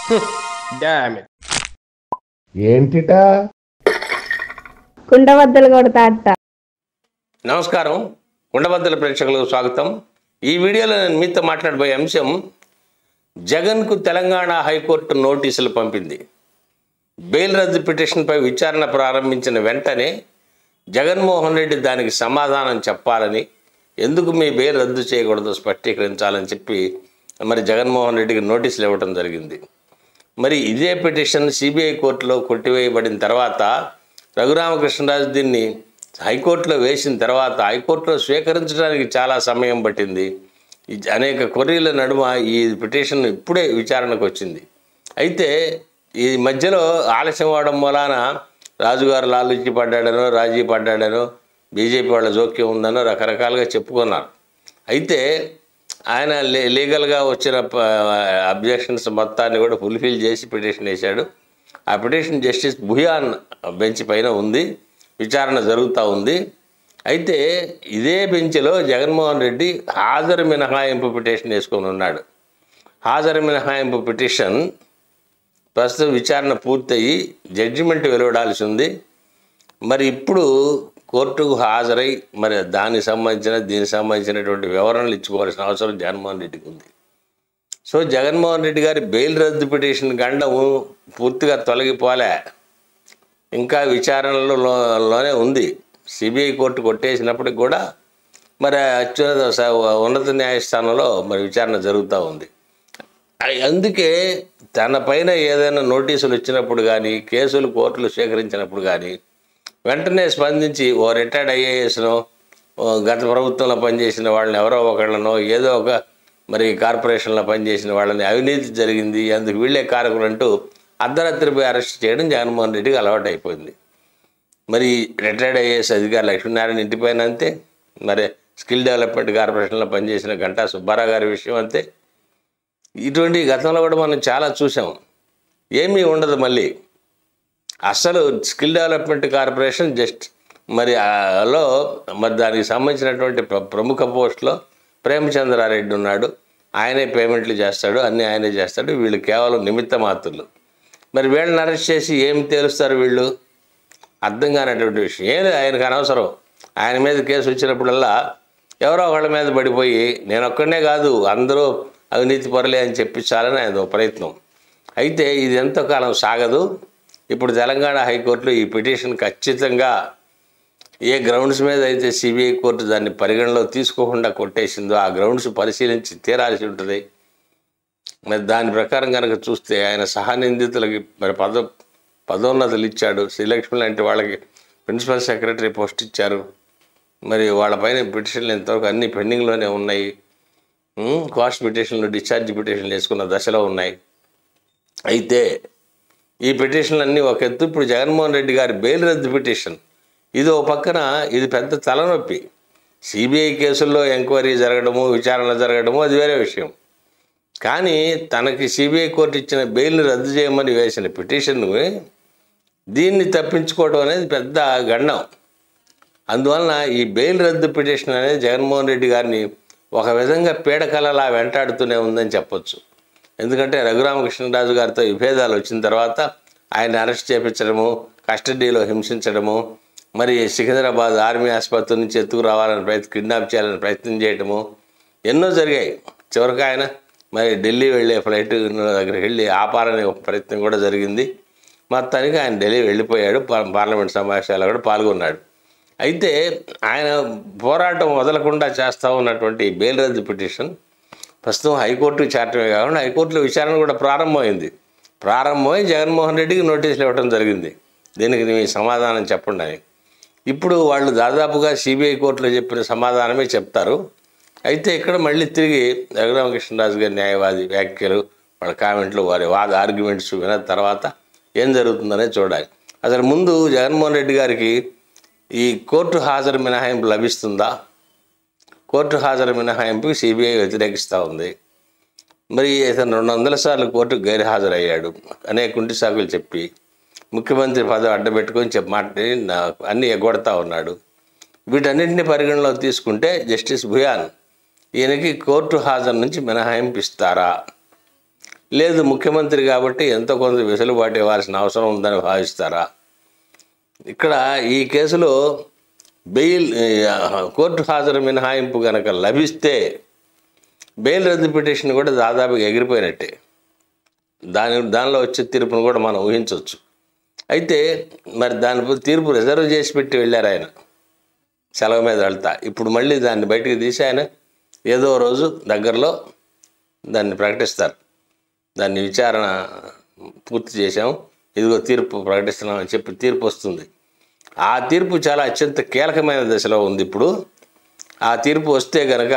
Damn it. ఏంటిటా కుండబద్దలు కొడతా అట్ట. నమస్కారం, కుండబద్దల ప్రేక్షకులకు స్వాగతం. ఈ వీడియోలో నేను మీతో మాట్లాడబోయే అంశం, జగన్కు తెలంగాణ హైకోర్టు నోటీసులు పంపింది. బెయిల్ రద్దు పిటిషన్పై విచారణ ప్రారంభించిన వెంటనే జగన్మోహన్ రెడ్డి దానికి సమాధానం చెప్పాలని, ఎందుకు మీ బెయిల్ రద్దు చేయకూడదు స్పష్టీకరించాలని చెప్పి మరి జగన్మోహన్ రెడ్డికి నోటీసులు ఇవ్వడం జరిగింది. మరి ఇదే పిటిషన్ సిబిఐ కోర్టులో కొట్టివేయబడిన తర్వాత రఘురామకృష్ణరాజు దీన్ని హైకోర్టులో వేసిన తర్వాత హైకోర్టులో స్వీకరించడానికి చాలా సమయం పట్టింది. అనేక క్వరీల నడుమ ఈ పిటిషన్ ఇప్పుడే విచారణకు వచ్చింది. అయితే ఈ మధ్యలో ఆలస్యం అవడం మూలాన రాజుగారు లాలూచి పడ్డాడనో, రాజీ పడ్డాడనో, బీజేపీ వాళ్ళ జోక్యం ఉందనో రకరకాలుగా చెప్పుకున్నారు. అయితే ఆయన లీగల్గా వచ్చిన అబ్జెక్షన్స్ మొత్తాన్ని కూడా ఫుల్ఫిల్ చేసి పిటిషన్ వేశాడు. ఆ పిటిషన్ జస్టిస్ భుయాన్ బెంచ్ పైన ఉంది, విచారణ జరుగుతూ ఉంది. అయితే ఇదే బెంచ్లో జగన్మోహన్ రెడ్డి హాజరు మినహాయింపు పిటిషన్ వేసుకొని ఉన్నాడు. హాజరు మినహాయింపు పిటిషన్ ప్రస్తుతం విచారణ పూర్తయి జడ్జిమెంట్ వెలువడాల్సి ఉంది. మరి ఇప్పుడు కోర్టుకు హాజరై మరి దీనికి సంబంధించినటువంటి వివరణలు ఇచ్చుకోవాల్సిన అవసరం జగన్మోహన్ రెడ్డికి ఉంది. సో జగన్మోహన్ రెడ్డి గారి బెయిల్ రద్దు పిటిషన్ గండము పూర్తిగా తొలగిపోలే, ఇంకా విచారణలోనే ఉంది. సిబిఐ కోర్టు కొట్టేసినప్పటికి కూడా మరి ఉన్నత న్యాయస్థానంలో మరి విచారణ జరుగుతూ ఉంది. అందుకే తన పైన ఏదైనా నోటీసులు వచ్చినప్పుడు కానీ, కేసులు కోర్టులు స్వీకరించినప్పుడు కానీ వెంటనే స్పందించి ఓ రిటైర్డ్ ఐఏఎస్నో, గత ప్రభుత్వంలో పనిచేసిన వాళ్ళని ఎవరో ఒకళ్ళనో, ఏదో ఒక మరి కార్పొరేషన్లో పనిచేసిన వాళ్ళని అవినీతి జరిగింది, అందుకు వీళ్ళే కారకులు అంటూ అర్ధరాత్రిపై అరెస్ట్ చేయడం జగన్మోహన్ రెడ్డికి అలవాటు అయిపోయింది. మరి రిటైర్డ్ ఐఏఎస్ అధికారి లక్ష్మీనారాయణ ఇంటిపైన అంతే, మరి స్కిల్ డెవలప్మెంట్ కార్పొరేషన్లో పనిచేసిన గంటా సుబ్బారావు గారి విషయం అంతే. ఇటువంటి గతంలో కూడా మనం చాలా చూసాం. ఏమీ ఉండదు. మళ్ళీ అసలు స్కిల్ డెవలప్మెంట్ కార్పొరేషన్ మరి దానికి సంబంధించినటువంటి ప్రముఖ పోస్టులో ప్రేమచంద్రారెడ్డి ఉన్నాడు. ఆయనే పేమెంట్లు చేస్తాడు, అన్నీ ఆయనే చేస్తాడు. వీళ్ళు కేవలం నిమిత్త మాత్రులు. మరి వీళ్ళని అరెస్ట్ చేసి ఏం తేలుస్తారు వీళ్ళు? అర్థం కానటువంటి విషయం. ఏం లేదు, ఆయనకు అనవసరం. ఆయన మీద కేసు వచ్చినప్పుడల్లా ఎవరో ఒకళ్ళ మీద పడిపోయి నేను ఒక్కడనే కాదు అందరూ అవినీతి పరులే అని చెప్పించాలని ఆయన ప్రయత్నం. అయితే ఇది ఎంతో కాలం సాగదు. ఇప్పుడు తెలంగాణ హైకోర్టులో ఈ పిటిషన్ ఖచ్చితంగా ఏ గ్రౌండ్స్ మీద అయితే సిబిఐ కోర్టు దాన్ని పరిగణలో తీసుకోకుండా కొట్టేసిందో ఆ గ్రౌండ్స్ పరిశీలించి తీరాల్సి ఉంటుంది. మరి దాని ప్రకారం కనుక చూస్తే ఆయన సహనిందితులకి మరి పదోన్నతులు ఇచ్చాడు. శ్రీలక్ష్మి లాంటి వాళ్ళకి ప్రిన్సిపల్ సెక్రటరీ పోస్ట్ ఇచ్చారు. మరి వాళ్ళపైన పిటిషన్లు ఎంతవరకు అన్ని పెండింగ్లోనే ఉన్నాయి. కాస్ట్ పిటిషన్లు, డిశ్చార్జ్ పిటిషన్లు వేసుకున్న దశలో ఉన్నాయి. అయితే ఈ పిటిషన్లన్నీ ఒక ఎత్తు. ఇప్పుడు జగన్మోహన్ రెడ్డి గారి బెయిల్ రద్దు పిటిషన్ ఇది ఓ పక్కన, ఇది పెద్ద తలనొప్పి. సిబిఐ కేసుల్లో ఎంక్వైరీ జరగడము, విచారణ జరగడము అది వేరే విషయం. కానీ తనకి సిబిఐ కోర్టు ఇచ్చిన బెయిల్ని రద్దు చేయమని వేసిన పిటిషన్ను దీన్ని తప్పించుకోవడం అనేది పెద్ద గండం. అందువలన ఈ బెయిల్ రద్దు పిటిషన్ అనేది జగన్మోహన్ రెడ్డి గారిని ఒక విధంగా పీడకలలా వెంటాడుతూనే ఉందని చెప్పొచ్చు. ఎందుకంటే రఘురామకృష్ణరాజు గారితో విభేదాలు వచ్చిన తర్వాత ఆయన అరెస్ట్ చేయించడము, కస్టడీలో హింసించడము, మరి సికింద్రాబాద్ ఆర్మీ ఆసుపత్రి నుంచి ఎత్తుకురావాలని కిడ్నాప్ చేయాలని ప్రయత్నం చేయటము ఎన్నో జరిగాయి. చివరికి ఆయన మరి ఢిల్లీ వెళ్ళే ఫ్లైట్ దగ్గరికి వెళ్ళి ఆపాలనే ఒక ప్రయత్నం కూడా జరిగింది. మొత్తానికి ఆయన ఢిల్లీ వెళ్ళిపోయాడు. పార్లమెంట్ సమావేశాల్లో కూడా పాల్గొన్నాడు. అయితే ఆయన పోరాటం వదలకుండా చేస్తూ ఉన్నటువంటి బెయిల్ రద్దు పిటిషన్ ప్రస్తుతం హైకోర్టుకు చేరటమే కాకుండా హైకోర్టులో విచారణ కూడా ప్రారంభమై జగన్మోహన్ రెడ్డికి నోటీసులు ఇవ్వడం జరిగింది. దీనికి మీ సమాధానం చెప్పండి అని. ఇప్పుడు వాళ్ళు దాదాపుగా సిబిఐ కోర్టులో చెప్పిన సమాధానమే చెప్తారు. అయితే ఇక్కడ మళ్ళీ తిరిగి రఘురామకృష్ణరాజు గారి న్యాయవాది వ్యాఖ్యలు, వాళ్ళ కామెంట్లు, వారి ఆర్గ్యుమెంట్స్ విన్న తర్వాత ఏం జరుగుతుందనే చూడాలి. అసలు ముందు జగన్మోహన్ రెడ్డి గారికి ఈ కోర్టు హాజరు మినహాయింపు లభిస్తుందా? కోర్టు హాజరు మినహాయింపుకి సిబిఐ వ్యతిరేకిస్తూ ఉంది. మరి ఇతను 200 సార్లు కోర్టుకు గైర్హాజరయ్యాడు. అనేక కుంటి సాకులు చెప్పి ముఖ్యమంత్రి పదవి అడ్డబెట్టుకొని అన్నీ ఎగ్గొడతా ఉన్నాడు. వీటన్నింటినీ పరిగణలో తీసుకుంటే జస్టిస్ భుయాన్ ఈయనకి కోర్టు హాజరు నుంచి మినహాయింపు ఇస్తారా? లేదు ముఖ్యమంత్రి కాబట్టి ఎంతో కొంత వెసులుబాటు ఇవ్వాల్సిన అవసరం ఉందని భావిస్తారా? ఇక్కడ ఈ కేసులో బెయిల్ కోర్టు హాజరు మినహాయింపు కనుక లభిస్తే బెయిల్ రద్దు పిటిషన్ కూడా దాదాపుగా ఎగిరిపోయినట్టే. దానిలో వచ్చే తీర్పును కూడా మనం ఊహించవచ్చు. అయితే మరి దాని తీర్పు రిజర్వ్ చేసి పెట్టి వెళ్ళారు ఆయన సెలవు మీద వెళ్తా. ఇప్పుడు మళ్ళీ దాన్ని బయటికి తీసి ఆయన ఏదో రోజు దగ్గరలో దాన్ని ప్రకటిస్తారు. దాన్ని విచారణ పూర్తి చేశాం, ఇదిగో తీర్పు ప్రకటిస్తున్నాం అని చెప్పి తీర్పు వస్తుంది. ఆ తీర్పు చాలా అత్యంత కీలకమైన దశలో ఉంది ఇప్పుడు. ఆ తీర్పు వస్తే కనుక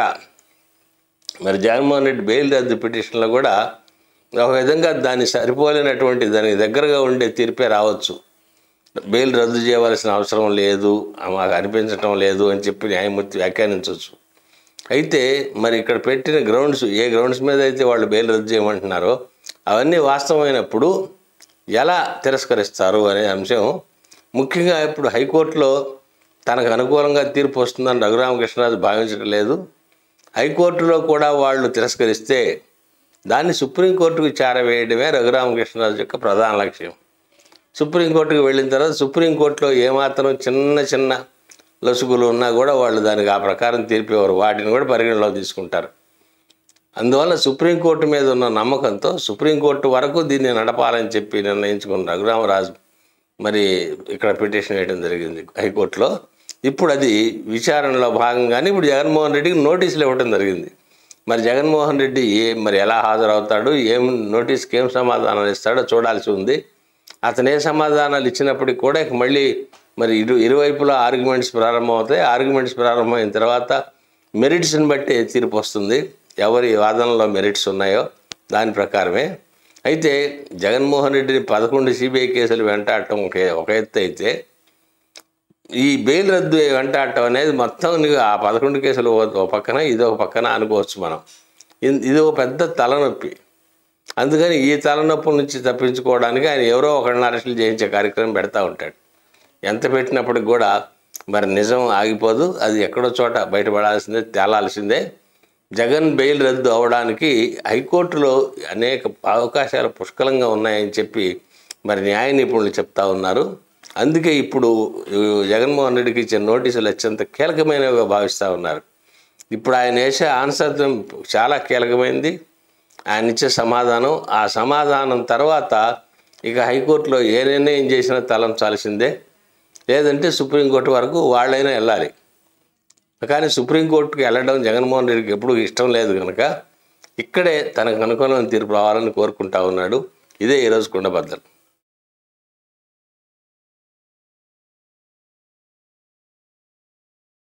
మరి జగన్మోహన్ రెడ్డి బెయిల్ రద్దు పిటిషన్లో కూడా ఒక విధంగా దాన్ని సరిపోలేనటువంటి దానికి దగ్గరగా ఉండే తీర్పే రావచ్చు. బెయిల్ రద్దు చేయవలసిన అవసరం లేదు, మాకు అనిపించటం లేదు అని చెప్పి న్యాయమూర్తి వ్యాఖ్యానించవచ్చు. అయితే మరి ఇక్కడ పెట్టిన గ్రౌండ్స్, ఏ గ్రౌండ్స్ మీద అయితే వాళ్ళు బెయిల్ రద్దు చేయమంటున్నారో అవన్నీ వాస్తవమైనప్పుడు ఎలా తిరస్కరిస్తారు అనే అంశం ముఖ్యంగా ఇప్పుడు హైకోర్టులో తనకు అనుకూలంగా తీర్పు వస్తుందని రఘురామకృష్ణరాజు భావించడం లేదు. హైకోర్టులో కూడా వాళ్ళు తిరస్కరిస్తే దాన్ని సుప్రీంకోర్టుకు చేరవేయడమే రఘురామకృష్ణరాజు యొక్క ప్రధాన లక్ష్యం. సుప్రీంకోర్టుకు వెళ్ళిన తర్వాత సుప్రీంకోర్టులో ఏమాత్రం చిన్న లొసుగులు ఉన్నా కూడా వాళ్ళు దానికి ఆ ప్రకారం తీర్పేవారు, వాటిని కూడా పరిగణలో తీసుకుంటారు. అందువల్ల సుప్రీంకోర్టు మీద ఉన్న నమ్మకంతో సుప్రీంకోర్టు వరకు దీన్ని నడపాలని చెప్పి నిర్ణయించుకున్న రఘురామరాజు మరి ఇక్కడ పిటిషన్ వేయడం జరిగింది హైకోర్టులో. ఇప్పుడు అది విచారణలో భాగంగానే ఇప్పుడు జగన్మోహన్ రెడ్డికి నోటీసులు ఇవ్వడం జరిగింది. మరి జగన్మోహన్ రెడ్డి మరి ఎలా హాజరవుతాడు, నోటీస్కి ఏం సమాధానాలు ఇస్తాడో చూడాల్సి ఉంది. అతను ఏ సమాధానాలు ఇచ్చినప్పటికీ కూడా మళ్ళీ మరి ఇరువైపులా ఆర్గ్యుమెంట్స్ ప్రారంభమవుతాయి. ఆర్గ్యుమెంట్స్ ప్రారంభమైన తర్వాత మెరిట్స్ని బట్టి తీర్పు వస్తుంది. ఎవరి వాదనలో మెరిట్స్ ఉన్నాయో దాని ప్రకారమే. అయితే జగన్మోహన్ రెడ్డిని 11 CBI కేసులు వెంటాడటం ఒక ఎత్తు అయితే, ఈ బెయిల్ రద్దు వెంటాడటం అనేది మొత్తం ఆ 11 కేసులు ఒక పక్కన ఇది ఒక పక్కన అనుకోవచ్చు మనం. ఇది ఒక పెద్ద తలనొప్పి. అందుకని ఈ తలనొప్పి నుంచి తప్పించుకోవడానికి ఆయన ఎవరో ఒకరిని అరెస్టులు చేయించే కార్యక్రమం పెడతా ఉంటాడు. ఎంత పెట్టినప్పటికి కూడా మరి నిజం ఆగిపోదు, అది ఎక్కడో చోట బయటపడాల్సిందే, తేలాల్సిందే. జగన్ బెయిల్ రద్దు అవడానికి హైకోర్టులో అనేక అవకాశాలు పుష్కలంగా ఉన్నాయని చెప్పి మరి న్యాయ నిపుణులు చెప్తా ఉన్నారు. అందుకే ఇప్పుడు జగన్మోహన్ రెడ్డికి ఇచ్చే నోటీసులు అత్యంత కీలకమైనవిగా భావిస్తూ ఉన్నారు. ఇప్పుడు ఆయన వేసే ఆన్సర్ చాలా కీలకమైనది. ఆయన ఇచ్చే సమాధానం, ఆ సమాధానం తర్వాత ఇక హైకోర్టులో ఏ నిర్ణయం చేసినా తలంచాల్సిందే, లేదంటే సుప్రీంకోర్టు వరకు వాళ్ళైనా వెళ్ళాలి. కానీ సుప్రీంకోర్టుకి వెళ్ళడం జగన్మోహన్ రెడ్డికి ఎప్పుడూ ఇష్టం లేదు కనుక ఇక్కడే తనకు అనుకూలమైన తీర్పు రావాలని కోరుకుంటా ఉన్నాడు. ఇదే ఈరోజు కుండబద్దలు.